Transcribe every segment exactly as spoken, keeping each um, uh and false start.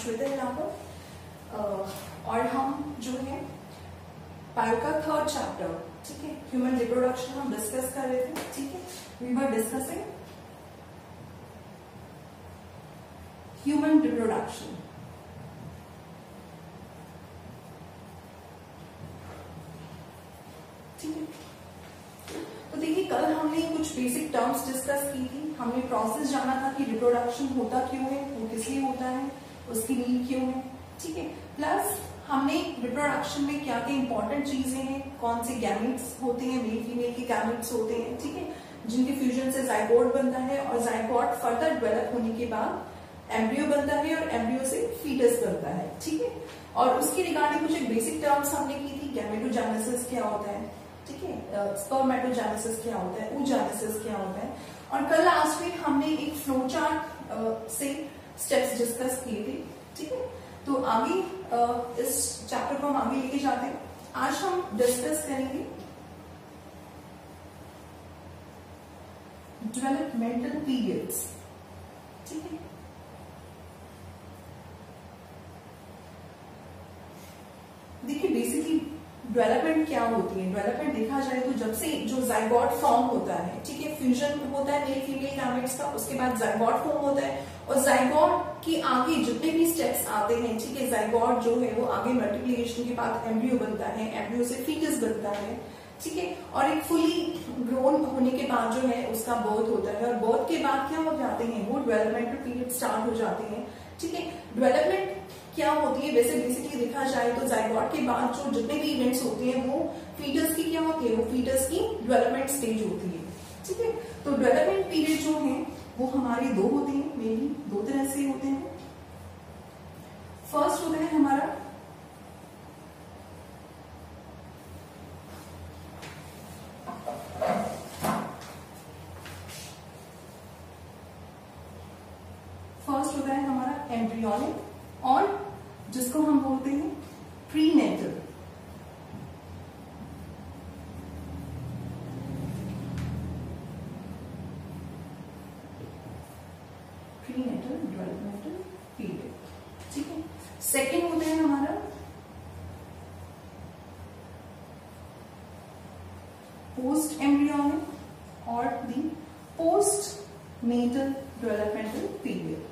श्वेता इलाहाबाद और हम जो है बायो का थर्ड चैप्टर, ठीक है, ह्यूमन रिप्रोडक्शन हम डिस्कस कर रहे थे, ठीक है, we were discussing human reproduction. ठीक है, तो देखिए कल हमने कुछ बेसिक टर्म्स डिस्कस की थी। हमने प्रोसेस जाना था कि रिप्रोडक्शन होता क्यों है, वो किस लिए होता है, उसकी नीड क्यों है, ठीक है। प्लस हमने रिप्रोडक्शन में क्या क्या इंपॉर्टेंट चीजें हैं, कौन से गैमेट्स होते हैं, मेल फीमेल के गैमेट्स होते हैं, ठीक है, जिनके फ्यूजन से जाइगोट बनता है और जाइगोट फर्दर डेवलप होने के बाद एम्ब्रियो बनता है और एम्ब्रियो से फीटस बनता है, ठीक है। और उसकी रिगार्डिंग कुछ एक बेसिक टर्म्स हमने की थी, गैमेटोजेनेसिस क्या होता है, ठीक है, स्पर्मेटोजेनेसिस क्या होता है, oogenesis क्या होता है। और कल लास्ट वीक हमने एक फ्लो चार्ट से स्टेप्स डिस्कस किए थे, ठीक है। तो आगे uh, इस चैप्टर को हम आगे लेके जाते हैं। आज हम डिस्कस करेंगे डेवलपमेंटल पीरियड्स, ठीक है। देखिए बेसिकली डेवलपमेंट क्या होती है। डेवलपमेंट देखा जाए तो जब से जो जाइगोट फॉर्म होता है, ठीक है, फ्यूजन होता है मेल फीमेल गैमेट्स का, उसके बाद जाइगोट फॉर्म होता है और जाइगोट के आगे जितने भी स्टेप्स आते हैं, ठीक है, जाइगोट जो है वो आगे मल्टीप्लिकेशन के बाद एम्ब्रियो बनता है, एम्ब्रियो से फीटस बनता है, ठीक है, और एक फुली ग्रोन होने के बाद जो है उसका बर्थ होता है और बर्थ के बाद क्या हो जाते हैं, वो डेवलपमेंटल पीरियड स्टार्ट हो जाते हैं, ठीक है। डेवलपमेंट क्या होती है, वैसे बेसिकली देखा जाए तो जाइगोट के बाद जो जितने भी इवेंट्स होते हैं वो फीटस की क्या होती है, वो फीटस की डेवलपमेंट स्टेज होती है, ठीक है। तो डेवलपमेंट पीरियड जो है वो हमारे दो होते हैं, मेनली दो तरह से होते हैं। फर्स्ट होता है हमारा फर्स्ट होता है हमारा एम्ब्रियोनिक और जिसको हम बोलते हैं प्रीनेटल। प्रीनेटल डेवलपमेंटल पीरियड, ठीक है। सेकेंड होता है हमारा पोस्ट एम्ब्रियोनिक और the post natal developmental period,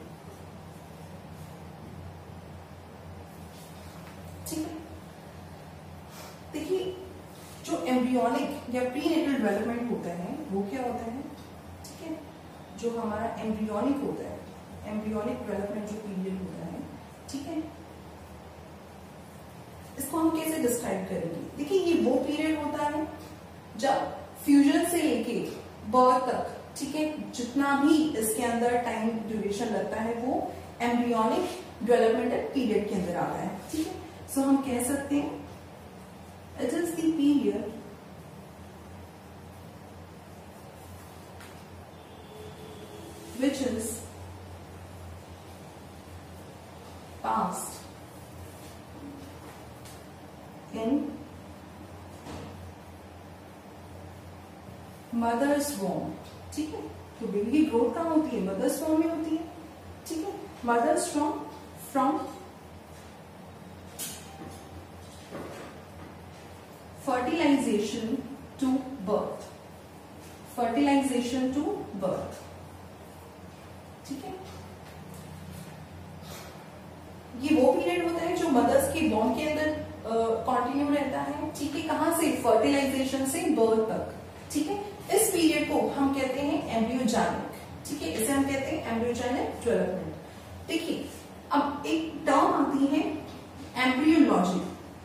ठीक है। देखिए जो एम्ब्रियोनिक या प्रीनेटल डेवलपमेंट होता है वो क्या होता है, ठीक है, जो हमारा एम्ब्रियोनिक होता है, एम्ब्रियोनिक डेवलपमेंट जो पीरियड होता है, ठीक है, इसको हम कैसे डिस्क्राइब करेंगे। देखिए ये वो पीरियड होता है जब फ्यूजन से लेके बर्थ तक, ठीक है, जितना भी इसके अंदर टाइम ड्यूरेशन लगता है वो एम्ब्रियोनिक डेवलपमेंटल पीरियड के अंदर आता है, ठीक है। सो so, हम कह सकते हैं it is the period which is passed in mother's वॉर्म, ठीक है। तो बेबी की ग्रोथ कहाँ होती है, मदर्स वॉर्म में होती है, ठीक है। Mother's from from fertilization to birth, fertilization to birth, ठीक है। ये वो पीरियड होता है जो मदर्स के बॉर्न के अंदर कंटिन्यू रहता है, ठीक है, कहां से, फर्टिलाइजेशन से बर्थ तक, ठीक है। इस पीरियड को हम कहते हैं एम्ब्रियोजेनिक, ठीक है, इसे हम कहते हैं एम्ब्रियोजेनिक डेवलपमेंट। देखिए अब एक टर्म आती है embryology.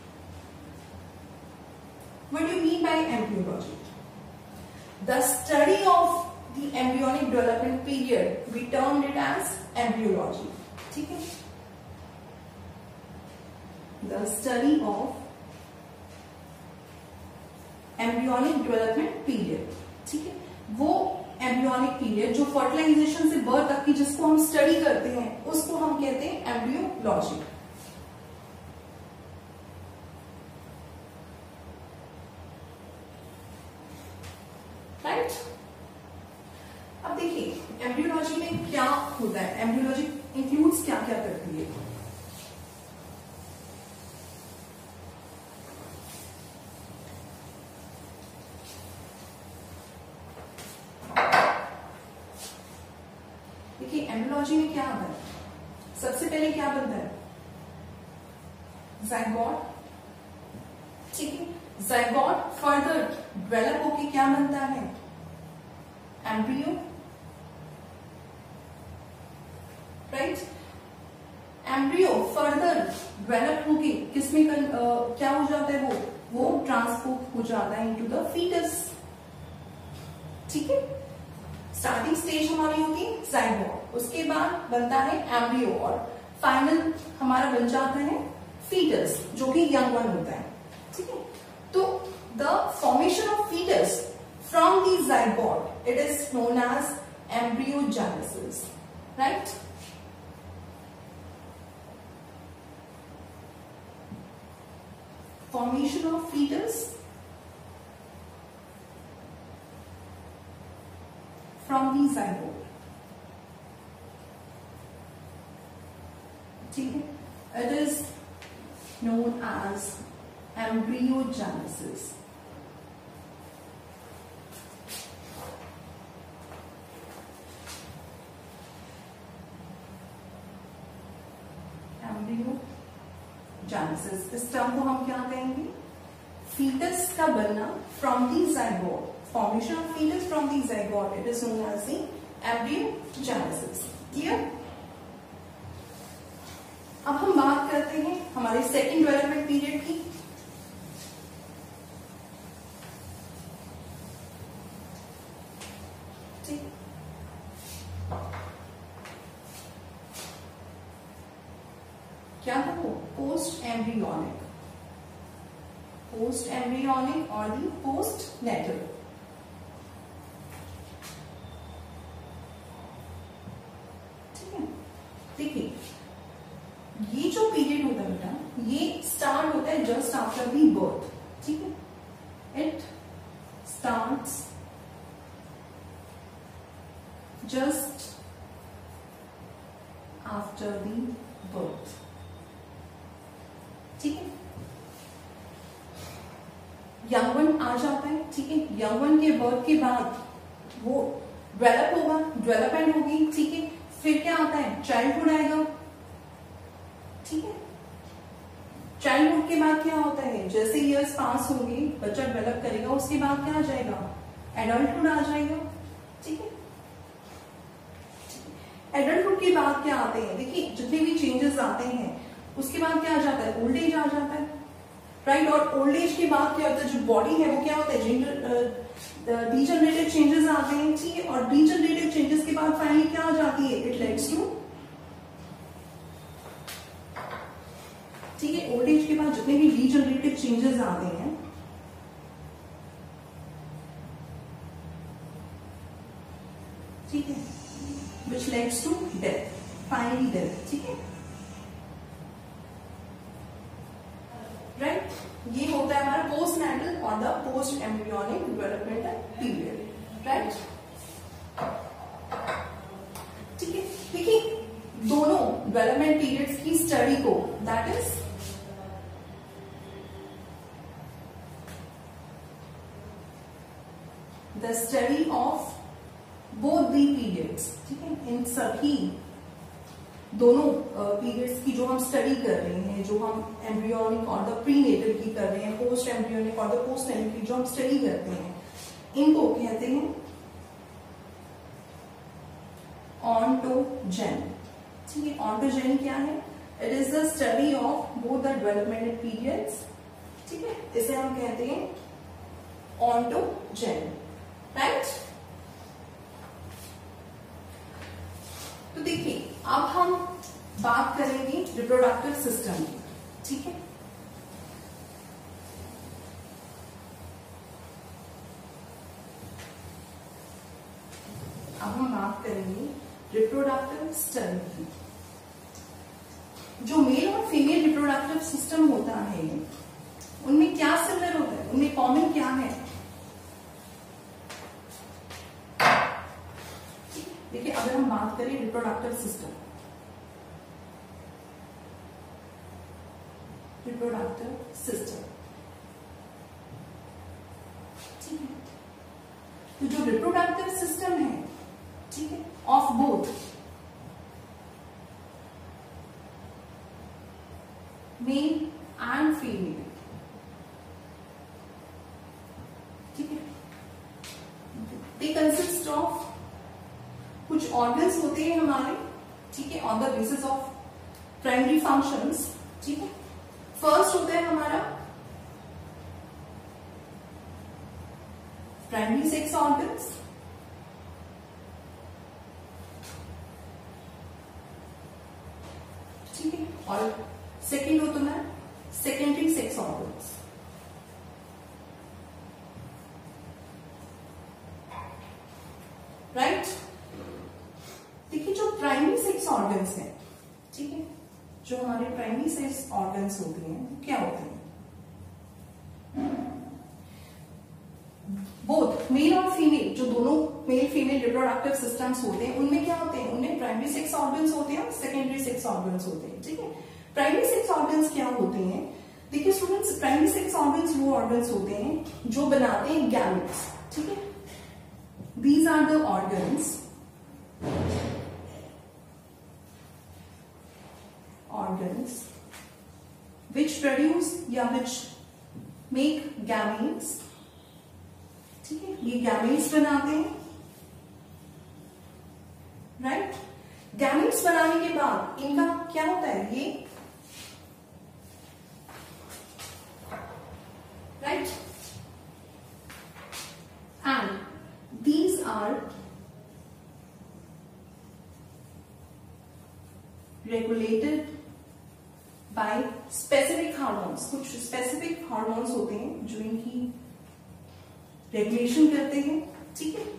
What do you mean by embryology? The study of the embryonic development period, we termed it as embryology, ठीक है। The study of embryonic development period, ठीक है, वो एम्ब्रियोनिक पीरियड जो फर्टिलाइजेशन से बर्थ तक की जिसको हम स्टडी करते हैं उसको हम कहते हैं एम्ब्रियोलॉजी। राइट, अब देखिए एम्ब्रियोलॉजी में क्या होता है, एम्ब्रियोलॉजी इंक्लूड्स क्या क्या करती है। फिजियोलॉजी में क्या आता है? सबसे पहले क्या बनता है? ज़ाइगोट, ठीक है। ज़ाइगोट फर्दर डेवलप होके क्या बनता है? Embryo, right. Embryo further develop होके किसमें कर, uh, क्या हो जाता है? वो वो ट्रांसपोर्ट हो जाता है इनटू द फीटस, ठीक है। स्टार्टिंग स्टेज हमारी होती है ज़ाइगोट, उसके बाद बनता है एम्ब्रियो और फाइनल हमारा बन जाता है फीटस, जो कि यंग वन होता है, ठीक है। तो the formation of foetus from the zygote it is known as embryogenesis, right. Formation of foetus from the zygote, ठीक है। It is known as embryogenesis. Embryogenesis इस टर्म को हम क्या कहेंगे? फीटस का बनना from the zygote, formation of foetus from the zygote, it is known as the embryogenesis. Clear? अब हम बात करते हैं हमारे सेकेंड डेवलपमेंट पीरियड की। ठीक, क्या था वो? पोस्ट एम्ब्रियोनिक, पोस्ट एम्ब्रियोनिक और दी पोस्ट नेटल। ठीक है, देखिए ये जो पीरियड होता है बेटा, ये स्टार्ट होता है जस्ट आफ्टर दी बर्थ, ठीक है। It starts just after the birth, ठीक है। यंग वन आ जाता है, ठीक है। यंग वन के बर्थ के बाद वो डेवलप होगा, डेवलपमेंट होगी, ठीक है। फिर क्या आता है? चाइल्डहुड आएगा, ठीक है। चाइल्डहुड के बाद क्या होता है? जैसे इयर्स पास होंगे, बच्चा डेवलप करेगा, उसके बाद क्या आ जाएगा? एडल्टहुड आ जाएगा, ठीक है। एडल्टहुड के बाद क्या आते हैं? देखिए जितने भी चेंजेस आते हैं उसके बाद क्या आ जाता है? ओल्ड एज आ जाता है, राइट। और ओल्ड एज के बाद क्या होता है? जो बॉडी है वो क्या होता है? डीजनरेटिव चेंजेस आते हैं, ठीक है। और डीजनरेटिव चेंजेस के बाद फाइनली क्या आ जाती है? इट लीड्स टू, ठीक है। ओल्ड एज के बाद जितने भी डीजनरेटिव चेंजेस आते हैं, ठीक है, which leads to death, finally death, ठीक है, राइट। ये होता है हमारा पोस्ट नेटल और the post embryonic developmental period, right. ठीक है, देखिए दोनों डेवलपमेंट पीरियड्स की स्टडी को, that is the study of both the periods, ठीक है। इन सभी दोनों पीरियड्स uh, की जो हम स्टडी कर रहे हैं, जो हम एम्ब्रियोनिक और द प्रीनेटल की कर रहे हैं, पोस्ट एम्ब्रियोनिक और द पोस्ट नेटल की जो हम स्टडी करते हैं, इनको कहते हैं ऑन्टोजेन, ठीक है। ऑन्टोजेन क्या है? It is the study of both the development periods, ठीक है। इसे हम कहते हैं ऑन्टोजेन, राइट। तो देखिए अब हम बात करेंगे रिप्रोडक्टिव सिस्टम की, ठीक है। अब हम बात करेंगे रिप्रोडक्टिव सिस्टम की। जो मेल और फीमेल रिप्रोडक्टिव सिस्टम होता है उनमें क्या सिमिलर होता है? उनमें कॉमन क्या है? देखिए अगर हम बात करें रिप्रोडक्टिव सिस्टम, रिप्रोडक्टिव सिस्टम, ठीक है। तो जो रिप्रोडक्टिव सिस्टम है, ठीक है, ऑफ बोथ कंसिस्ट ऑफ, कुछ ऑर्गन्स होते हैं हमारे, ठीक है, on the basis of primary functions, ठीक है। फर्स्ट होता है हमारा प्राइमरी सेक्स ऑर्गन्स, ठीक है, और सेकेंड होता है सेकेंडरी सेक्स ऑर्गन्स। राइट, देखिए जो प्राइमरी सेक्स ऑर्गन्स हैं, ठीक है, जो हमारे प्राइमरी सेक्स ऑर्गन्स होते हैं वो क्या होते हैं? बोथ मेल और फीमेल, जो दोनों मेल फीमेल रिप्रोडक्टिव सिस्टम्स होते हैं उनमें क्या होते हैं? उनमें प्राइमरी सेक्स ऑर्गन्स होते हैं और सेकेंडरी सेक्स ऑर्गन्स होते हैं, ठीक है। प्राइमरी सेक्स ऑर्गन्स क्या होते हैं? देखिए स्टूडेंट्स, प्राइमरी सेक्स ऑर्गन्स वो ऑर्गन्स होते हैं जो बनाते हैं गैमेट्स, ठीक है। These are the organs organs which produce या which make gametes, ठीक है, ये gametes बनाते हैं, राइट। gametes बनाने के बाद इनका क्या होता है? ये right, and these are regulated by specific hormones, कुछ specific hormones होते हैं जो इनकी रेगुलेशन करते हैं, ठीक है,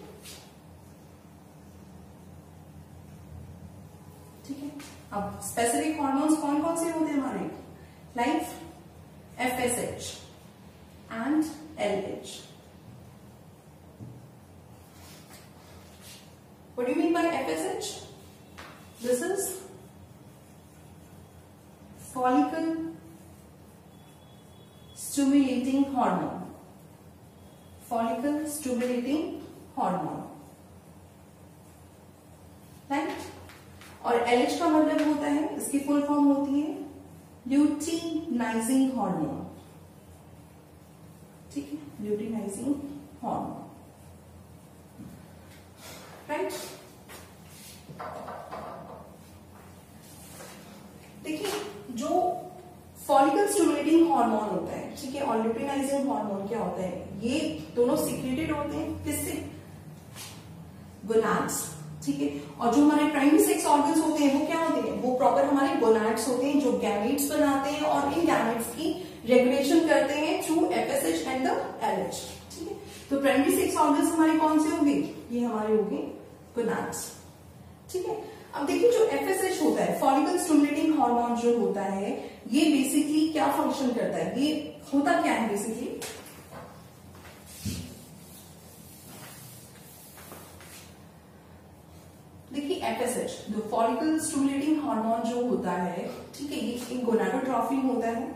ठीक है। अब स्पेसिफिक हार्मोन्स कौन कौन से होते हैं हमारे? Like F S H and L H. What do you mean by F S H? This is follicle stimulating hormone. Follicle stimulating hormone. Right? और L H का मतलब होता है, इसकी फुल फॉर्म होती है ल्यूटिनाइजिंग हार्मोन, ठीक है, ल्यूटिनाइजिंग हार्मोन, राइट। देखिए जो फॉलिकल स्टिमुलेटिंग हार्मोन होता है, ठीक है, और ल्यूटिनाइजिंग हार्मोन क्या होता है? ये दोनों सीक्रेटेड होते हैं किससे? गोनाड्स, ठीक है। और जो हमारे प्राइमरी सेक्स ऑर्गन्स होते हैं वो क्या होते हैं? वो प्रॉपर हमारे गोनाड्स होते हैं जो गैमेट्स बनाते हैं और इन गैमेट्स की रेगुलेशन करते हैं through FSH and the LH, ठीक है। तो प्राइमरी सेक्स ऑर्गन्स हमारे कौन से होंगे? ये हमारे होंगे गोनाड्स, ठीक है। अब देखिए जो एफएसएच होता है, फॉलिकल स्टिमुलेटिंग हार्मोन जो होता है, ये बेसिकली क्या फंक्शन करता है? ये होता क्या है बेसिकली? देखिए एफएसएच, जो फॉलिकल स्टिमुलेटिंग हार्मोन जो होता है, ठीक है, ये एक गोनाडोट्रॉफिन होता है,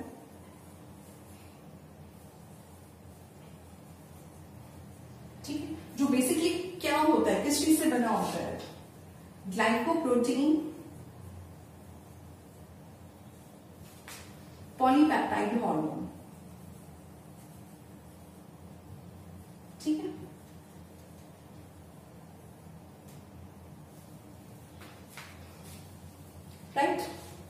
ठीक है, जो बेसिकली क्या होता है, किस चीज से बना होता है? ग्लाइकोप्रोटीन पॉलीपेप्टाइड हार्मोन, ठीक है। राइट,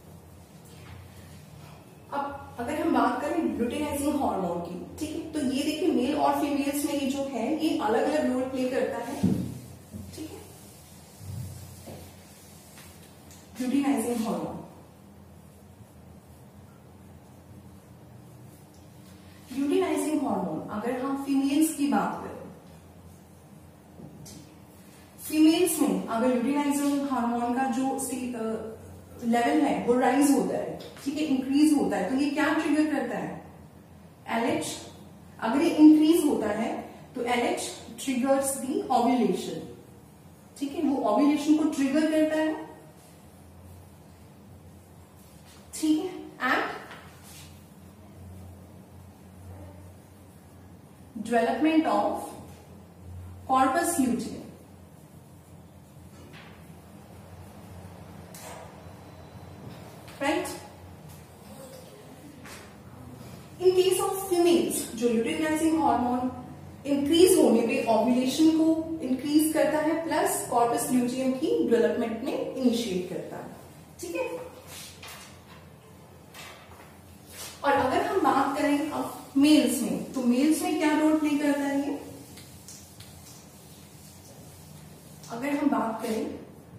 अब अगर हम बात करें ल्यूटिनाइजिंग हार्मोन की, ठीक है, तो ये देखिए मेल और फीमेल्स में ये जो है ये अलग अलग रोल प्ले करता है, ठीक है। ल्यूटिनाइजिंग हार्मोन, ल्यूटिनाइजिंग हार्मोन अगर हम फीमेल्स की बात करें, फीमेल्स में अगर ल्यूटिनाइजिंग हार्मोन का जो लेवल है वो राइज होता है, ठीक है, इंक्रीज होता है, तो ये क्या ट्रिगर करता है? एलएच। अगर ये इंक्रीज होता है तो एलएच ट्रिगर्स दी ओव्यूलेशन, ठीक है, वो ओव्यूलेशन को ट्रिगर करता है, ठीक है, and development of corpus luteum, right. In case of females जो ल्यूटिनाइजिंग हार्मोन इंक्रीज होने पे ओव्यूलेशन को इंक्रीज करता है, प्लस कॉर्पस ल्यूटियम की डेवलपमेंट में इनिशिएट करता है। ठीक है, और अगर हम बात करें अब मेल्स में, तो मेल्स में क्या रोल प्ले करता है ये? अगर हम बात करें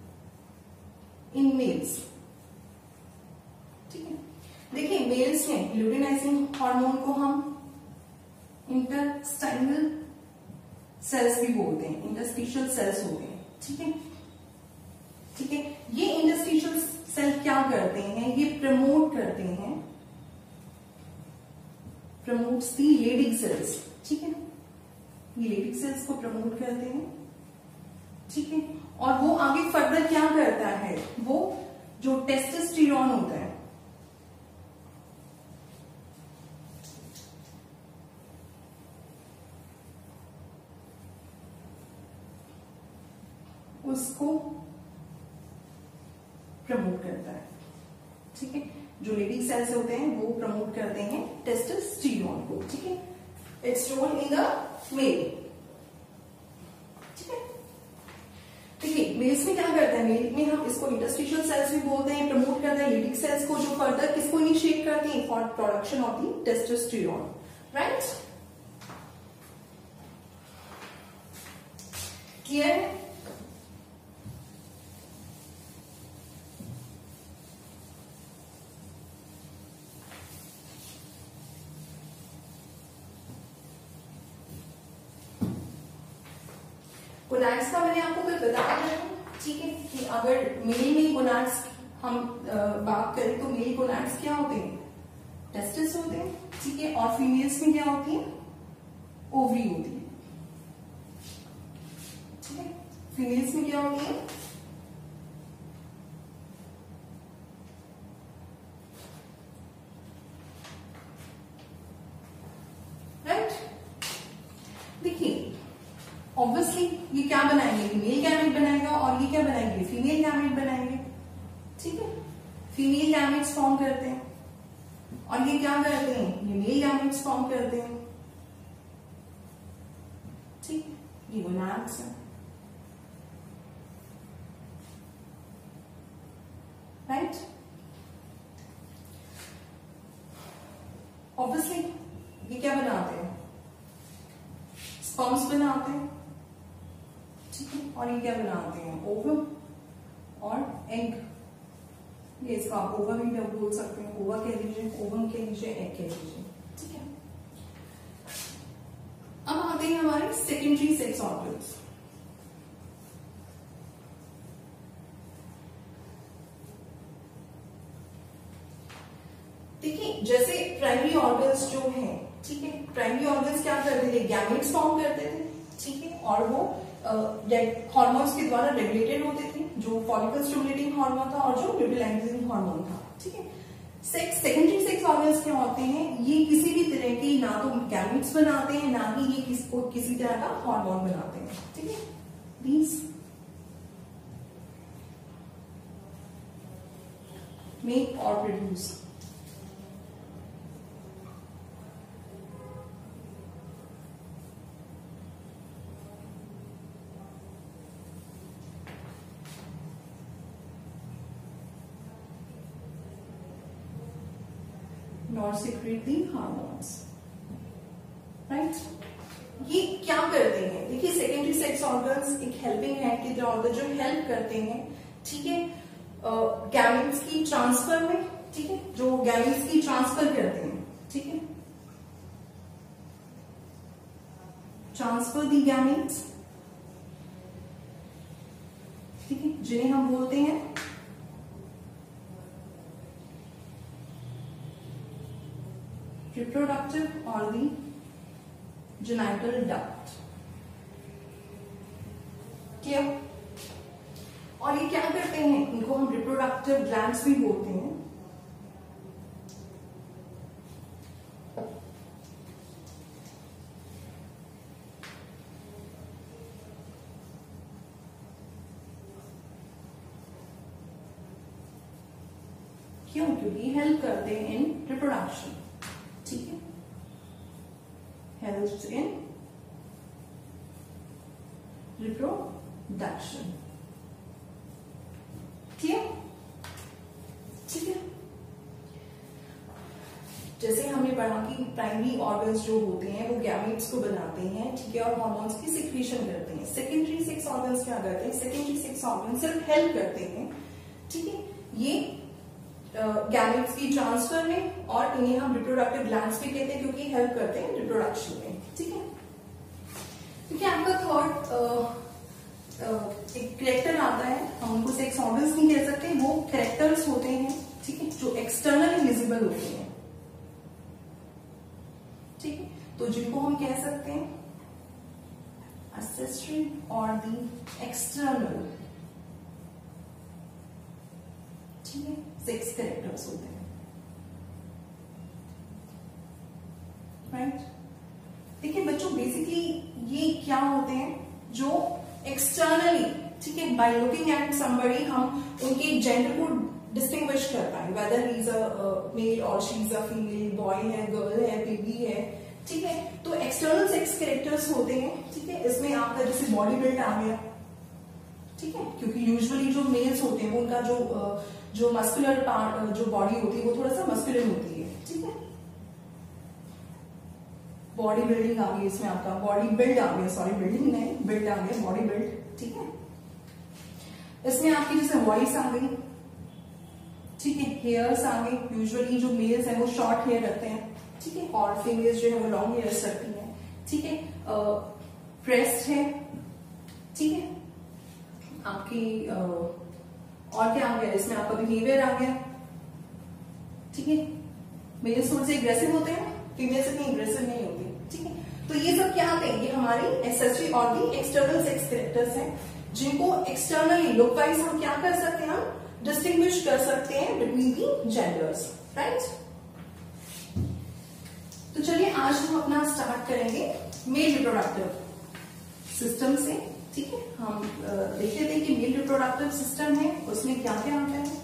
इन मेल्स, ठीक है, देखिए मेल्स में ल्यूटिनाइजिंग हार्मोन को हम इंटरस्टाइनल सेल्स भी बोलते हैं, इंटरस्टिशियल सेल्स होते हैं। ठीक है, ठीक है, ये इंटरस्टिशियल सेल क्या करते हैं? ये प्रमोट करते हैं, प्रमोट्स दी लेडिक सेल्स। ठीक है, ये लेडिक सेल्स को प्रमोट करते हैं। ठीक है, और वो आगे फर्दर क्या करता है? वो जो टेस्टोस्टेरोन होता है, उसको प्रमोट करता है। ठीक है, जो लेडिक सेल्स होते हैं वो प्रमोट करते हैं टेस्टोस्टेरोन को। ठीक है, its role in the male. ठीक है, देखिए मेल्स में क्या करते हैं? मेल में हम इसको इंटरस्टिशियल सेल्स भी बोलते हैं, प्रमोट करते हैं लेडिक सेल्स को, जो फर्दर किसको इनिशिएट करते हैं? For production of the testosterone. Right, clear है? गोनाड्स का मैंने आपको कल बताया है, ठीक है, कि अगर मेल में गोनाड्स हम बात करें तो मेल गोनाड्स क्या होते हैं? टेस्टिस होते हैं। ठीक है, और फीमेल्स में क्या होती है? ओवरी होती है। ठीक है, फीमेल्स में क्या होती है? राइट, देखिए ऑब्वियसली ये क्या बनाएंगे? मेल गैमेट बनाएगा, और ये क्या बनाएंगे? फीमेल गैमेट बनाएंगे। ठीक है, फीमेल गैमेट्स फॉर्म करते हैं, और ये क्या करते हैं? ये मेल गैमेट्स फॉर्म करते हैं। ठीक, ये गोनाड्स हैं। राइट, ऑब्वियसली ये क्या बनाते हैं? स्पर्म्स बनाते हैं। ठीक है, और ये क्या बनाते हैं? ओवम और एग। ये इसका आप ओवा भी बोल सकते हैं, ओवा कह लीजिए, ओवम कह लीजिए, एग कह लीजिए। ठीक है, अब आते हैं हमारे सेकेंडरी सेक्स ऑर्गन्स। देखिए जैसे प्राइमरी ऑर्गन्स जो हैं, ठीक है, प्राइमरी ऑर्गन्स क्या करते थे? गैमेट्स फॉर्म करते थे। ठीक है, और वो हार्मोन्स के द्वारा रेगुलेटेड होते थे, जो फॉलिकल स्टिमुलेटिंग हार्मोन था और जो ल्यूटिनाइजिंग हार्मोन था। ठीक है, सेक्स सेकेंडरी सेक्स ऑर्गन्स क्या होते हैं? ये किसी भी तरह की ना तो गैमेट्स बनाते हैं, ना ही ये किस, किसी तरह का हार्मोन बनाते हैं। ठीक है, दीज मेक और produce nor secrete the hormones. Right, ये क्या करते हैं? देखिए सेकेंडरी सेक्स ऑर्गन्स एक हेल्पिंग हैंड की तरह जो हेल्प करते हैं। ठीक है, गैमेट्स की ट्रांसफर में। ठीक है, जो गैमेट्स की ट्रांसफर करते हैं। ठीक है, ट्रांसफर दी गैमेट्स। ठीक है, जिन्हें हम बोलते हैं reproductive or the genital duct। क्या? और ये क्या करते हैं? इनको हम रिप्रोडक्टिव ग्लैंड्स भी बोलते हैं। क्यों? क्योंकि हेल्प करते हैं इन रिप्रोडक्शन। ठीक है, हेल्प्स इन रिप्रोडक्शन। क्लियर? ठीक है। जैसे हमने पढ़ा कि प्राइमरी ऑर्गन्स जो होते हैं वो गैमेट्स को बनाते हैं, ठीक है, और हार्मोन्स की सिक्रीशन करते हैं। सेकेंडरी सेक्स ऑर्गन्स क्या करते हैं? सेकेंडरी सेक्स ऑर्गन्स सिर्फ हेल्प करते हैं, ठीक है, ये गैमेट्स की ट्रांसफर में, और इन्हें हम रिप्रोडक्टिव ग्लैंड्स भी कहते हैं क्योंकि हेल्प करते हैं रिप्रोडक्शन में, ठीक है। क्योंकि आपका थर्ड एक कैरेक्टर आता है, हम उनको सेक्स ऑर्गन्स नहीं कह सकते, वो कैरेक्टर्स होते हैं, ठीक है, जो एक्सटर्नली विजिबल होते हैं, ठीक है, तो जिनको हम कह सकते हैं accessory और दी एक्सटर्नल, ठीक है, सेक्स कैरेक्टर्स होते हैं, राइट। देखिए बच्चों, बेसिकली ये क्या होते हैं? जो एक्सटर्नली, ठीक है, बाय लुकिंग एट समबडी हम उनके जेंडर को डिस्टिंग्विश कर पाए, whether he is a male और she is a female, boy है, गर्ल है, बेबी है, ठीक है। तो एक्सटर्नल सेक्स कैरेक्टर्स होते हैं, ठीक है। इसमें आपका जैसे बॉडी बिल्ड आ गया, ठीक है, क्योंकि यूजुअली जो मेल्स होते हैं उनका जो जो मस्कुलर पार्ट, जो बॉडी होती है वो थोड़ा सा मस्कुलर होती है, ठीक है। बॉडी बिल्डिंग आ गई इसमें, आपका बॉडी बिल्ड आ गया, सॉरी बिल्डिंग नहीं, बिल्ड आ गया, बॉडी बिल्ड, ठीक है। इसमें आपकी जैसे वॉइस आ गई, ठीक है, हेयर्स आ गए, यूजुअली जो मेल्स हैं वो शॉर्ट हेयर रखते हैं, ठीक है, और फीमेल्स जो है वो लॉन्ग हेयर्स रखती हैं, ठीक है। ब्रेस्ट है, ठीक है, आपकी आ, और क्या आ गया इसमें? आपका बिहेवियर आ गया, ठीक है। मेल्स थोड़े से एग्रेसिव होते हैं, फीमेल्स इतनी एग्रेसिव नहीं होती, ठीक है। तो ये सब क्या आते हैं? ये हमारी एक्सेसरी और दी एक्सटर्नल सेक्स कैरेक्टर्स हैं, जिनको एक्सटर्नली लुक वाइज हम क्या कर सकते हैं? हम डिस्टिंग्विश कर सकते हैं बिटवीन दी जेंडर्स, राइट। तो चलिए आज हम अपना स्टार्ट करेंगे मेल रिप्रोडक्टिव सिस्टम से, ठीक है। हम देखते थे कि मेल रिप्रोडक्टिव सिस्टम है, उसमें क्या क्या आता है।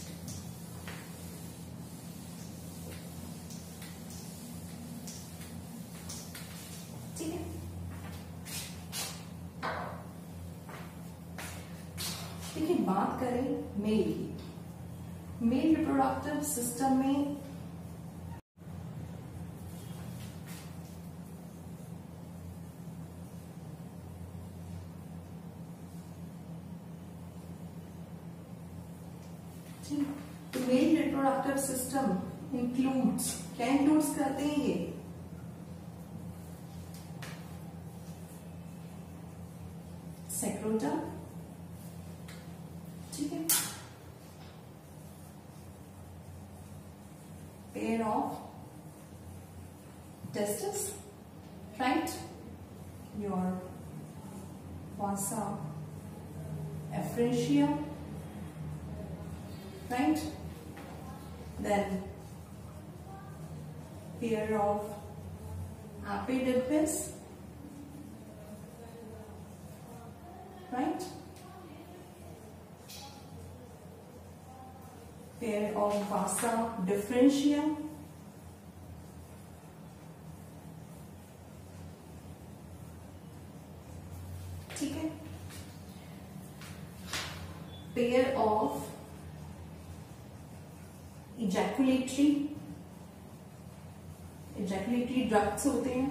ठीक है, देखिए बात करें मेल की, मेल रिप्रोडक्टिव सिस्टम में तो मेल रिप्रोडक्टिव सिस्टम इंक्लूड्स, क्या इंक्लूड्स करते हैं ये? सेक्रोटम, ठीक है, pair of testis, right, your vasa efferentia, right, then pair of epididymis, right, pair of vasa differentia, ठीक है, pair of ejaculatory ejaculatory ducts होते हैं,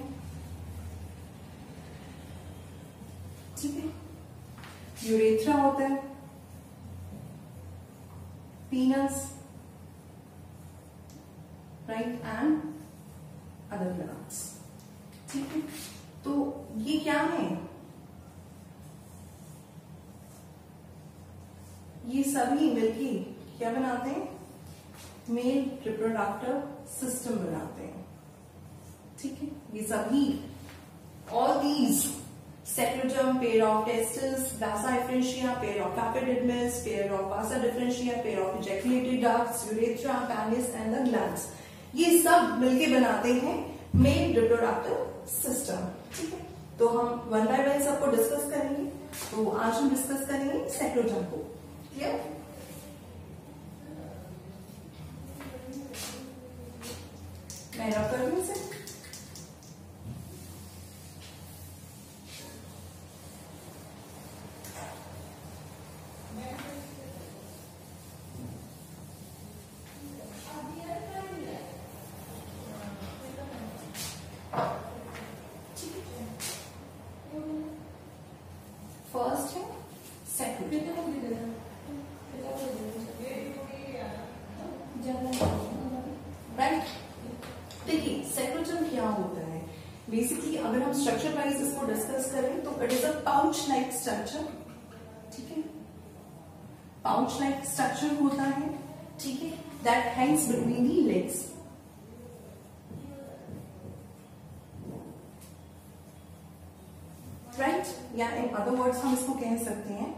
ठीक है, यूरेथ्रा होता है, penis, right, and other glands, ठीक है। तो ये क्या है? ये सभी मिलके क्या बनाते हैं? मेल रिप्रोडक्टिव सिस्टम बनाते हैं, ठीक है। ये सभी, all these, scrotum, pair of testis, vasa efferentia, pair of epididymis, pair of vasa deferentia, pair of ejaculatory ducts, urethra, penis and the glands, ये सब मिलके बनाते हैं मेल रिप्रोडक्टिव सिस्टम, ठीक है। तो हम वन बाय वन सबको डिस्कस करेंगे। तो आज हम डिस्कस करेंगे सेक्रोटम को, क्लियर? मैं रब कर दूं इसे। बेसिकली अगर हम स्ट्रक्चर वाइज इसको डिस्कस करें तो it is a pouch like structure, ठीक है, पाउच लाइक स्ट्रक्चर होता है, ठीक है, that hangs between the legs. Right, या इन अदर वर्ड्स हम इसको कह सकते हैं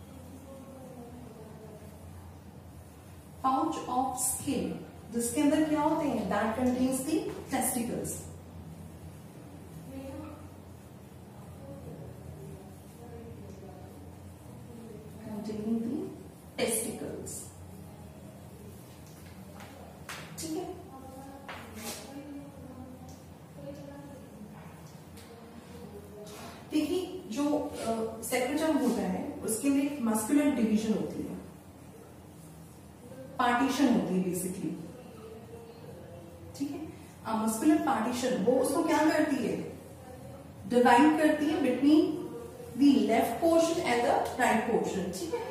पाउच ऑफ स्किन, जिसके अंदर क्या होते हैं, that contains the testicles. Containing the testicles, ठीक है। देखिए जो सेक्रेटम uh, होता है उसके लिए एक मस्कुलर डिवीजन होती है, पार्टीशन होती है बेसिकली, ठीक है। मस्कुलर पार्टीशन वो उसको क्या करती है, डिवाइड करती है between the left portion and the right portion, ठीक है।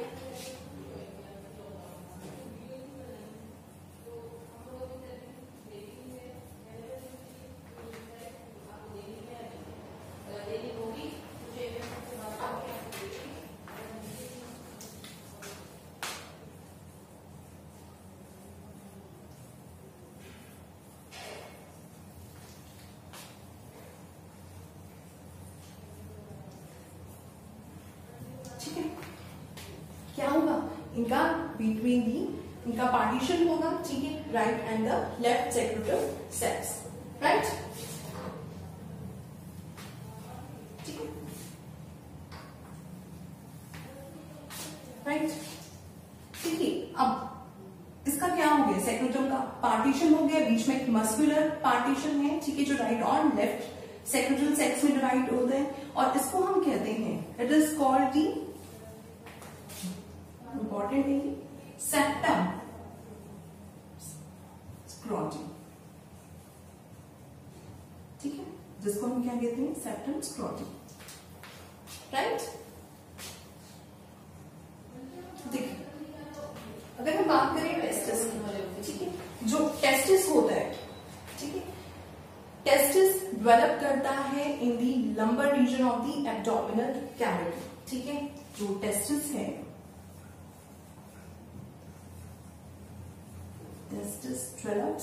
क्या होगा इनका बिटवीन दी, इनका पार्टीशन होगा, ठीक है, right and the left scrotal cells, right, ठीक है, राइट। देखिए अब इसका क्या हो गया, सेक्रेटम का पार्टीशन हो गया, बीच में एक मस्कुलर पार्टीशन है, ठीक है, जो राइट और लेफ्ट सेक्रेटल सेक्स में डिवाइड होते हैं, और इसको हम कहते हैं, it is called the, important है सेप्टम स्क्रोटी, ठीक है, जिसको हम क्या कहते हैं, सेप्टम स्क्रोटी, राइट। देखिए अगर हम बात करें टेस्टिस की, ठीक है, जो टेस्टिस होता है, ठीक है, टेस्टिस डेवलप करता है in the lumbar region of the abdominal cavity, ठीक है। जो टेस्टिस है, testis develops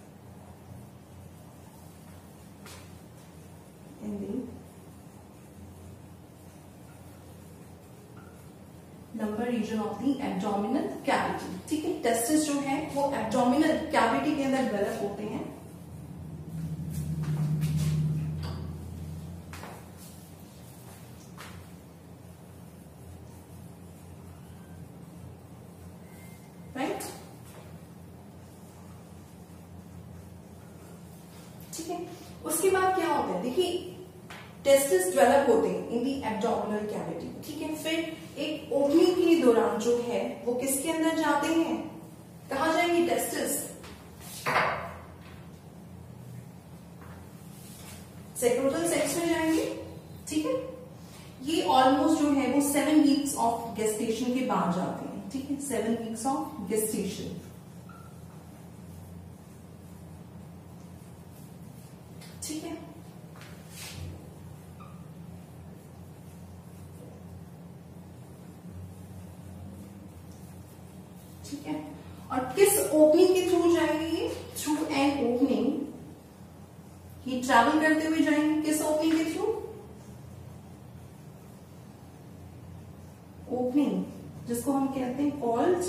in the lumbar region of the abdominal cavity, ठीक है। टेस्टिस जो है वो एब्डोमिनल कैविटी के अंदर डेवलप होते हैं, राइट, ठीक है। उसके बाद क्या होता है, देखिए टेस्टिस डेवलप होते हैं इन दी एब्डोमिनल कैविटी, ठीक है। फिर एक ओपनिंग के दौरान जो है वो किसके अंदर जाते हैं, कहा जाएंगे, टेस्टिस सेक्रोटल सेक्स में जाएंगे, ठीक है। ये ऑलमोस्ट जो है वो सेवन वीक्स ऑफ गेस्टेशन के बाद जाते हैं, ठीक है, सेवन वीक्स ऑफ गेस्टेशन, ठीक है। ठीक है, और किस ओपनिंग के थ्रू जाएंगे ये, थ्रू एन ओपनिंग, ये ट्रैवल करते हुए जाएंगे, किस ओपनिंग के थ्रू, ओपनिंग जिसको हम कहते हैं कॉल्ड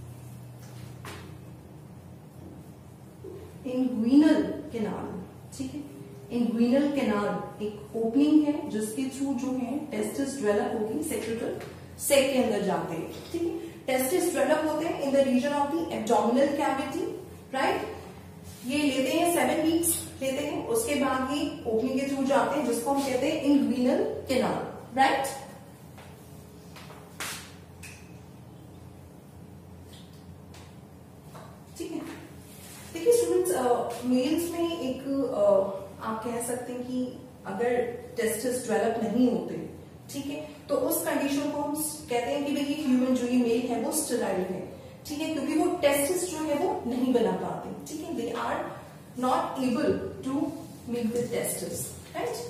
इंग्विनल कैनाल, ठीक है। इंग्विनल कैनाल एक ओपनिंग है जिसके थ्रू जो है टेस्टिस डेवलप होगी, सेक्रेटल सेक के अंदर जाते हैं, ठीक है। टेस्टिस डेवलप होते हैं in the region of the abdominal cavity, right. ये लेते हैं सेवन वीक्स लेते हैं, उसके बाद ये ओपनिंग के थ्रू जाते हैं जिसको हम कहते हैं इंग्विनल कैनाल, राइट। ठीक है, देखिए स्टूडेंट्स, मेल्स में एक uh, आप कह सकते हैं कि अगर टेस्टिस डेवलप नहीं होते, ठीक है, तो उस कंडीशन को हम कहते हैं कि भाई ह्यूमन जो ये मेल है वो स्टेराइल है, ठीक है, क्योंकि वो टेस्टिस जो है वो नहीं बना पाते, ठीक है, they are not able to make the testis, right.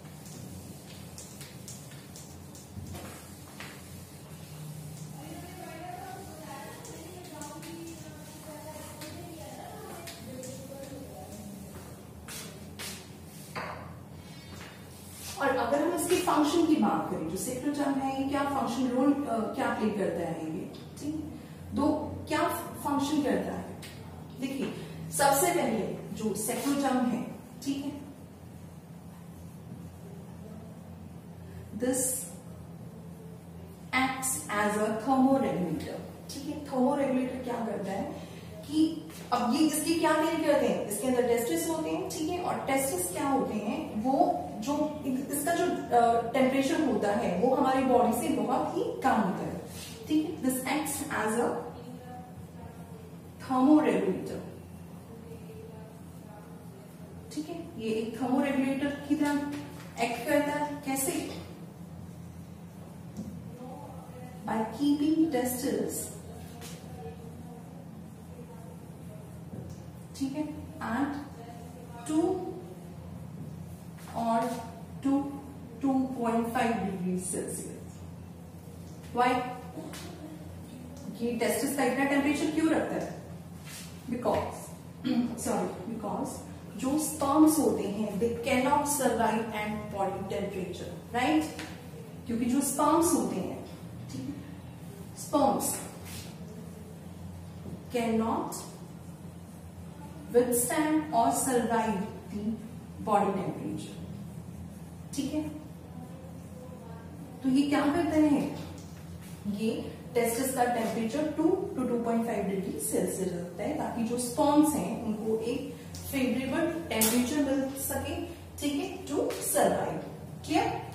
और अगर हम इसके फंक्शन की बात करें, जो सेक्रोटर्म है ये क्या फंक्शन रोल क्या प्ले करता है ये, ठीक, दो क्या फंक्शन करता है। देखिए सबसे पहले जो सेक्रोटर्म है, ठीक है, this acts as a thermoregulator, ठीक है। थर्मोरेगुलेटर क्या करता है कि अब ये इसके क्या डील करते हैं, इसके अंदर टेस्टिस होते हैं, ठीक है, और टेस्टिस क्या होते हैं, वो जो इसका जो टेम्परेचर होता है वो हमारी बॉडी से बहुत ही कम होता है, ठीक है। This acts as a thermoregulator, ठीक है, ये एक थर्मोरेगुलेटर की तरह एक्ट करता है। कैसे? बाय कीपिंग टेस्टिस, ठीक है, एट टू और two two point five degree Celsius. Why? ये टेस्टिस का इतना टेम्परेचर क्यों रखता है? बिकॉज सॉरी बिकॉज जो स्पर्म्स होते हैं they cannot survive at body temperature, right. क्योंकि जो स्पर्म्स होते हैं, ठीक है, sperms cannot withstand or survive the body temperature, ठीक है। तो ये क्या करते हैं, ये टेस्टिस का temperature two two two point five degree Celsius रखता है ताकि जो स्पर्म्स हैं उनको एक फेवरेबल टेम्परेचर मिल सके, ठीक है, टू सर्वाइव। क्लियर?